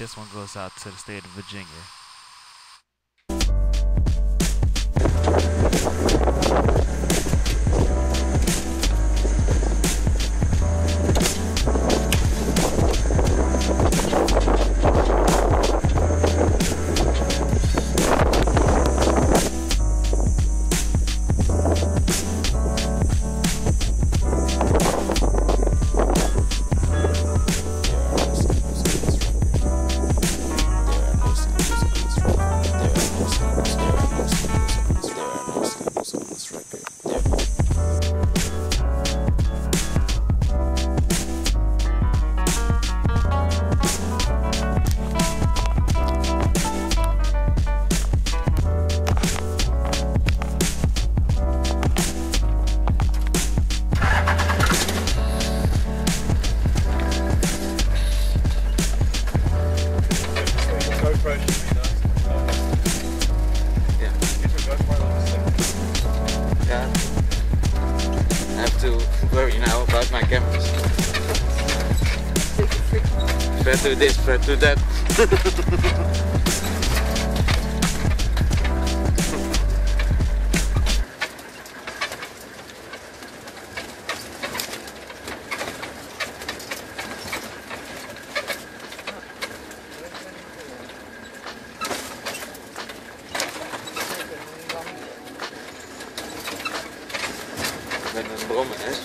this one goes out to the state of Virginia. My cameras. Spread to this, spread to that. Met een brommen, hè?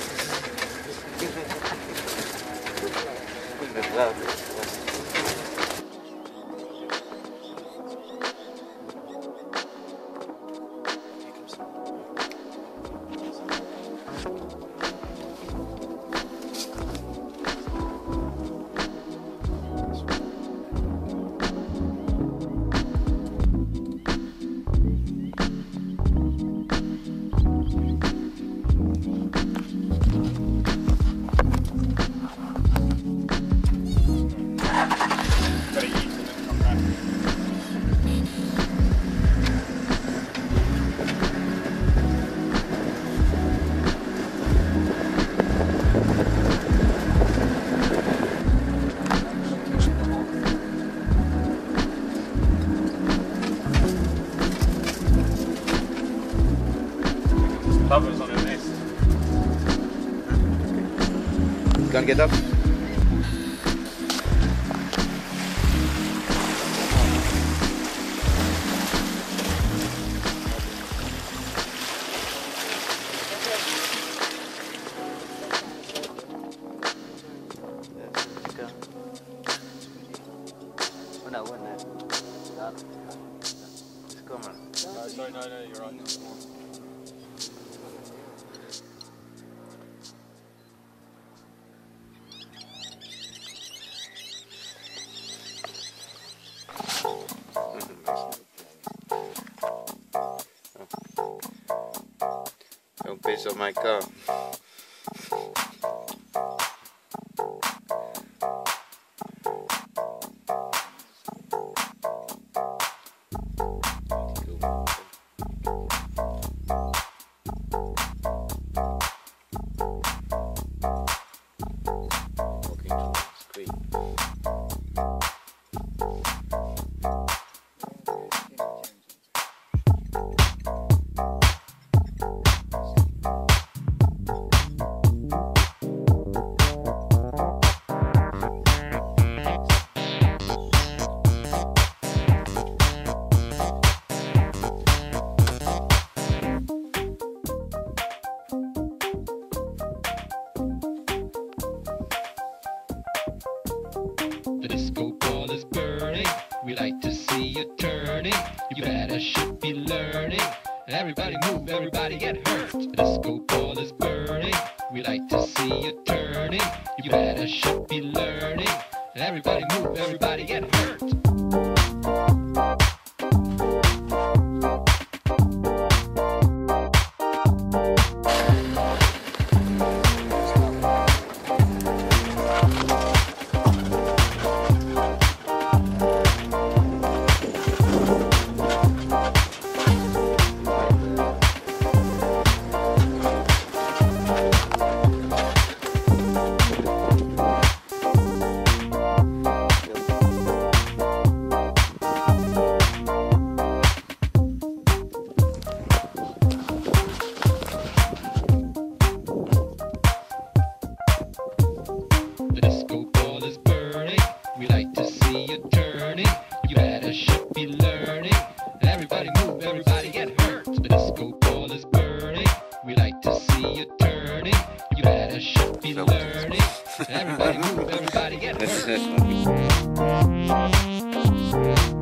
Inderdaad. Bubbles on her nest. Can't get up. No, you're on. Don't piss on my car. The disco ball is burning. We like to see you turning. You better should be learning. Everybody move, everybody get hurt. The disco ball is burning. We like to see you turning. You better should be learning. Everybody move, everybody get hurt. We like to see you turning. You better should be learning. Everybody move, everybody get hurt. The disco ball is burning. We like to see you turning. You better should be learning. Everybody move, everybody get hurt.